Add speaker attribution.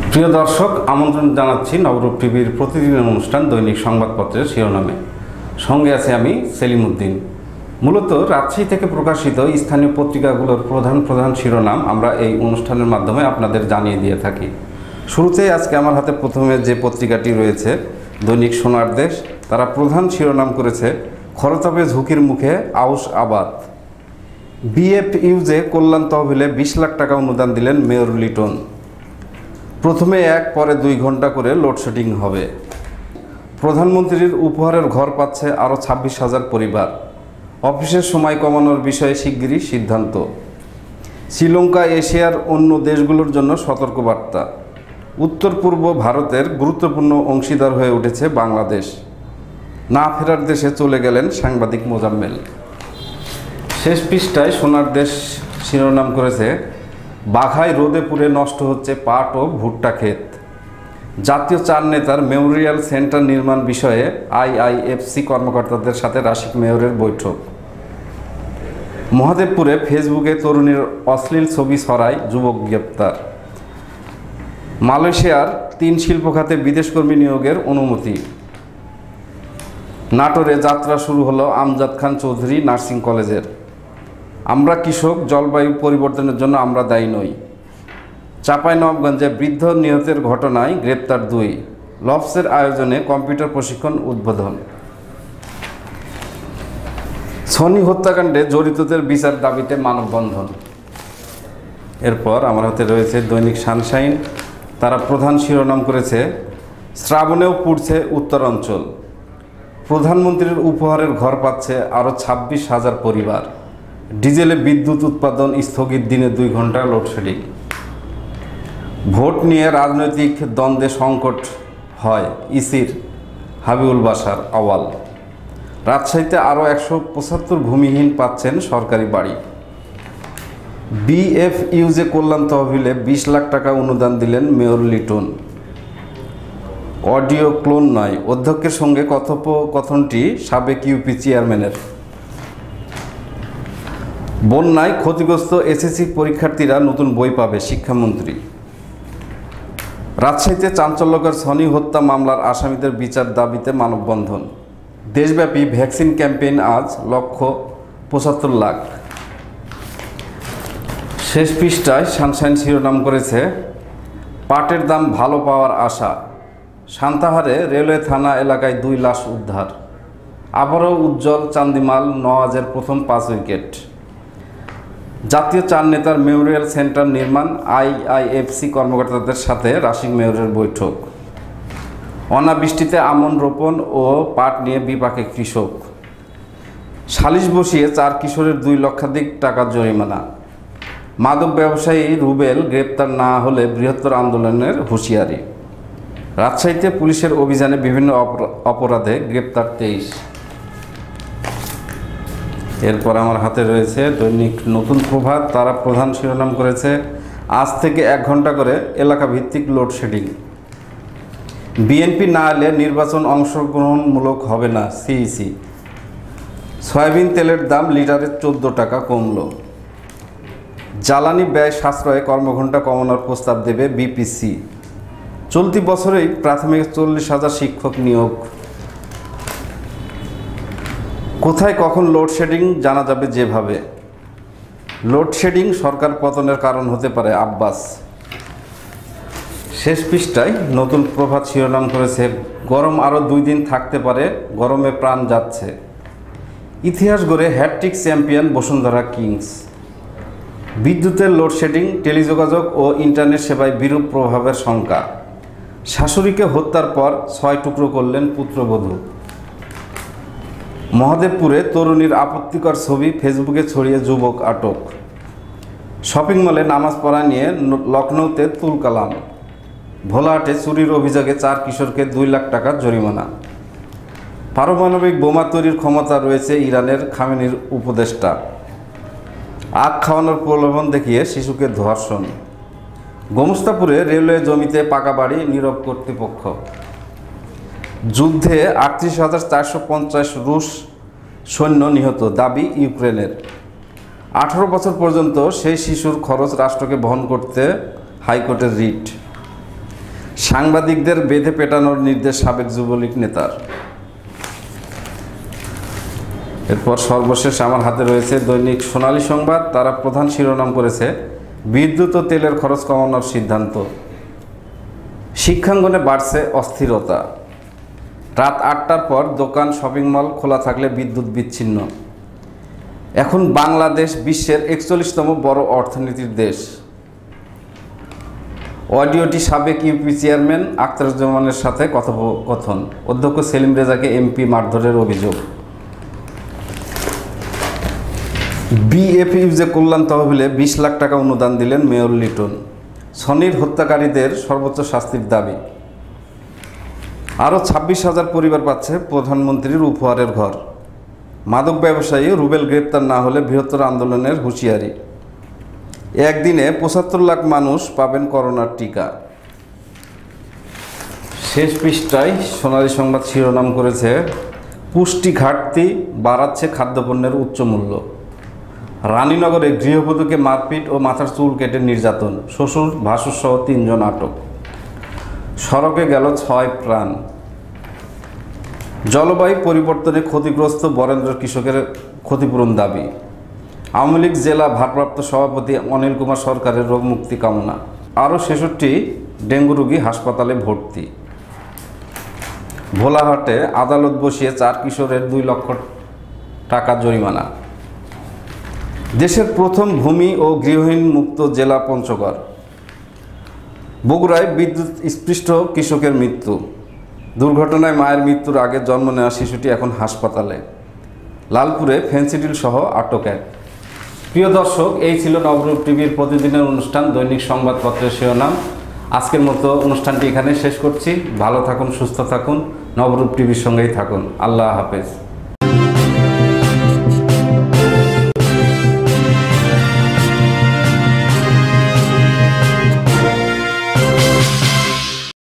Speaker 1: প্রিয় দর্শক, আমন্ত্রণ জানাচ্ছি নবরূপ টিভির প্রতিদিনের অনুষ্ঠান দৈনিক সংবাদপত্রের শিরোনামে। সঙ্গে আছে আমি সেলিম উদ্দিন। মূলত রাজশাহী থেকে প্রকাশিত স্থানীয় পত্রিকাগুলোর প্রধান শিরোনাম আমরা এই অনুষ্ঠানের মাধ্যমে আপনাদের জানিয়ে দিয়ে থাকি। শুরুতেই আজকে আমার হাতে প্রথমে যে পত্রিকাটি রয়েছে দৈনিক সোনার দেশ, তারা প্রধান শিরোনাম করেছে খরতাপে ঝুঁকির মুখে আউশ আবাদ। বিএফইউজে কল্যাণ তহবিলে 20 লাখ টাকা অনুদান দিলেন মেয়র লিটন। প্রথমে 1 পরে 2 ঘন্টা করে লোডশেডিং হবে। প্রধানমন্ত্রীর উপহারের ঘর পাচ্ছে আরও 26,000 পরিবার। অফিসের সময় কমানোর বিষয়ে শিগগিরই সিদ্ধান্ত। শ্রীলঙ্কা এশিয়ার অন্য দেশগুলোর জন্য সতর্কবার্তা। উত্তর পূর্ব ভারতের গুরুত্বপূর্ণ অংশীদার হয়ে উঠেছে বাংলাদেশ। না ফেরার দেশে চলে গেলেন সাংবাদিক মোজাম্মেল। শেষ পৃষ্ঠায় সোনার দেশ শিরোনাম করেছে বাঘায় রোদে পুড়ে নষ্ট হচ্ছে পাট ও ভুট্টা ক্ষেত। জাতীয় 4 নেতার মেমোরিয়াল সেন্টার নির্মাণ বিষয়ে আইআইএফসি কর্মকর্তাদের সাথে রাশিক মেয়রের বৈঠক। মহাদেবপুরে ফেসবুকে তরুণীর অশ্লীল ছবি ছড়ায়, যুবক গ্রেপ্তার। মালয়েশিয়ার 3 শিল্প খাতে বিদেশকর্মী নিয়োগের অনুমতি। নাটোরে যাত্রা শুরু হলো আমজাদ খান চৌধুরী নার্সিং কলেজের। আমরা কৃষক, জলবায়ু পরিবর্তনের জন্য আমরা দায়ী নই। চাঁপাইনবাবগঞ্জে বৃদ্ধ নিহতের ঘটনায় গ্রেপ্তার 2। লফসের আয়োজনে কম্পিউটার প্রশিক্ষণ উদ্বোধন। সনি হত্যাকাণ্ডে জড়িতদের বিচার দাবিতে মানববন্ধন। এরপর আমার হাতে রয়েছে দৈনিক সানশাইন, তারা প্রধান শিরোনাম করেছে শ্রাবণেও পুড়ছে উত্তরাঞ্চল। প্রধানমন্ত্রীর উপহারের ঘর পাচ্ছে আরও 26,000 পরিবার। ডিজেলে বিদ্যুৎ উৎপাদন স্থগিত, দিনে 2 ঘন্টা লোডশেডিং। ভোট নিয়ে রাজনৈতিক দ্বন্দ্বে সংকট হয় ইসির, হাবিবুল বাশার আওয়াল। রাজশাহীতে আরও 175 ভূমিহীন পাচ্ছেন সরকারি বাড়ি। বিএফইউজে কল্যাণ তহবিলে 20 লাখ টাকা অনুদান দিলেন মেয়র লিটন। অডিও ক্লোন নয়, অধ্যক্ষের সঙ্গে কথোপকথনটি সাবেক ইউপি চেয়ারম্যানের। বন্যায় ক্ষতিগ্রস্ত এসএসসি পরীক্ষার্থীরা নতুন বই পাবে, শিক্ষামন্ত্রী। রাজশাহীতে চাঞ্চল্যকর সনি হত্যা মামলার আসামিদের বিচার দাবিতে মানববন্ধন। দেশব্যাপী ভ্যাকসিন ক্যাম্পেইন, আজ লক্ষ্য 75 লাখ। শেষ পৃষ্ঠায় সানশাইন শিরোনাম করেছে পাটের দাম ভালো পাওয়ার আশা। সান্তাহারে রেলওয়ে থানা এলাকায় 2 লাশ উদ্ধার। আবারও উজ্জ্বল চান্দিমাল, নওয়াজের প্রথম 5 উইকেট। জাতীয় 4 নেতার মেমোরিয়াল সেন্টার নির্মাণ, আইআইএফসি কর্মকর্তাদের সাথে রাশিক মেয়রের বৈঠক। অনাবৃষ্টিতে আমন রোপণ ও পাট নিয়ে বিপাকে কৃষক। সালিশ বসিয়ে 4 কিশোরের 2 লক্ষাধিক টাকা জরিমানা। মাদক ব্যবসায়ী রুবেল গ্রেপ্তার না হলে বৃহত্তর আন্দোলনের হুঁশিয়ারি। রাজশাহীতে পুলিশের অভিযানে বিভিন্ন অপরাধে গ্রেপ্তার 23। এরপর আমার হাতে রয়েছে দৈনিক নতুন প্রভাত, তারা প্রধান শিরোনাম করেছে আজ থেকে 1 ঘন্টা করে এলাকা ভিত্তিক লোডশেডিং। বিএনপি না এলে নির্বাচন অংশগ্রহণমূলক হবে না, সিইসি। সয়াবিন তেলের দাম লিটারে 14 টাকা কমল। জ্বালানি ব্যয় সাশ্রয়ে কর্মঘণ্টা কমানোর প্রস্তাব দেবে বিপিসি। চলতি বছরেই প্রাথমিক 40,000 শিক্ষক নিয়োগ। কোথায় কখন লোডশেডিং জানা যাবে যেভাবে। লোডশেডিং সরকার পতনের কারণ হতে পারে, আব্বাস। শেষ পৃষ্ঠায় নতুন প্রভাত শিরোনাম করেছে গরম আরও 2 দিন থাকতে পারে, গরমে প্রাণ যাচ্ছে। ইতিহাস গড়ে হ্যাটট্রিক চ্যাম্পিয়ন বসুন্ধরা কিংস। বিদ্যুতের লোডশেডিং, টেলিযোগাযোগ ও ইন্টারনেট সেবায় বিরূপ প্রভাবের শঙ্কা। শাশুড়িকে হত্যার পর 6 টুকরো করলেন পুত্রবধূ। মহাদেবপুরে তরুণীর আপত্তিকর ছবি ফেসবুকে ছড়িয়ে যুবক আটক। শপিং মলে নামাজ পড়া নিয়ে লখনৌতে তুলকালাম। ভোলাহাটে চুরির অভিযোগে 4 কিশোরকে 2 লাখ টাকা জরিমানা। পারমাণবিক বোমা তৈরির ক্ষমতা রয়েছে ইরানের, খামেনির উপদেষ্টা। আগ খাওয়ানোর প্রলোভন দেখিয়ে শিশুকে ধর্ষণ। গোমস্তাপুরে রেলওয়ে জমিতে পাকা বাড়ি, নীরব কর্তৃপক্ষ। যুদ্ধে 38,450 রুশ সৈন্য নিহত, দাবি ইউক্রেনের। 18 বছর পর্যন্ত সেই শিশুর খরচ রাষ্ট্রকে বহন করতে হাইকোর্টের রিট। সাংবাদিকদের বেঁধে পেটানোর নির্দেশ সাবেক যুবলীগ নেতার। এরপর সর্বশেষ আমার হাতে রয়েছে দৈনিক সোনালী সংবাদ। তারা প্রধান শিরোনাম করেছে বিদ্যুৎ ও তেলের খরচ কমানোর সিদ্ধান্ত। শিক্ষাঙ্গনে বাড়ছে অস্থিরতা। রাত ৮টার পর দোকান, শপিং মল খোলা থাকলে বিদ্যুৎ বিচ্ছিন্ন। এখন বাংলাদেশ বিশ্বের ৪১তম বড় অর্থনীতির দেশ। অডিওটি সাবেক ইউপি চেয়ারম্যান আখতারুজ্জামানের সাথে কথোপকথন। অধ্যক্ষ সেলিম রেজাকে এমপি মারধরের অভিযোগ। বিএফইউজে কল্যাণ তহবিলে ২০ লাখ টাকা অনুদান দিলেন মেয়র লিটন। সনির হত্যাকারীদের সর্বোচ্চ শাস্তির দাবি। আরও ২৬,০০০ পরিবার পাচ্ছে প্রধানমন্ত্রীর উপহারের ঘর। মাদক ব্যবসায়ী রুবেল গ্রেপ্তার না হলে বৃহত্তর আন্দোলনের হুঁশিয়ারি। একদিনে ৭৫ লাখ মানুষ পাবেন করোনার টিকা। শেষ পৃষ্ঠায় সোনালী সংবাদ শিরোনাম করেছে পুষ্টি ঘাটতি বাড়াচ্ছে খাদ্যপণ্যের উচ্চ মূল্য। রানীনগরে গৃহবধূকে মারপিট ও মাথার চুল কেটে নির্যাতন, শ্বশুর ভাসুরসহ ৩ জন আটক। সড়কে গেল ৬ প্রাণ। জলবায়ু পরিবর্তনে ক্ষতিগ্রস্ত বরেন্দ্র কৃষকের ক্ষতিপূরণ দাবি। আওয়ামী লীগ জেলা ভারপ্রাপ্ত সভাপতি অনিল কুমার সরকারের রোগমুক্তি কামনা। আরও ৬৬ ডেঙ্গু রোগী হাসপাতালে ভর্তি। ভোলাহাটে আদালত বসিয়ে ৪ কিশোরের ২ লক্ষ টাকা জরিমানা। দেশের প্রথম ভূমি ও গৃহহীন মুক্ত জেলা পঞ্চগড়। বগুড়ায় বিদ্যুৎ স্পৃষ্ট কৃষকের মৃত্যু। দুর্ঘটনায় মায়ের মৃত্যুর আগে জন্ম নেওয়া শিশুটি এখন হাসপাতালে। লালপুরে ফেন্সিডিল সহ আটক এক। প্রিয় দর্শক, এই ছিল নবরূপ টিভির প্রতিদিনের অনুষ্ঠান দৈনিক সংবাদপত্রের শিরোনাম। আজকের মতো অনুষ্ঠানটি এখানে শেষ করছি। ভালো থাকুন, সুস্থ থাকুন, নবরূপ টিভির সঙ্গেই থাকুন। আল্লাহ হাফেজ।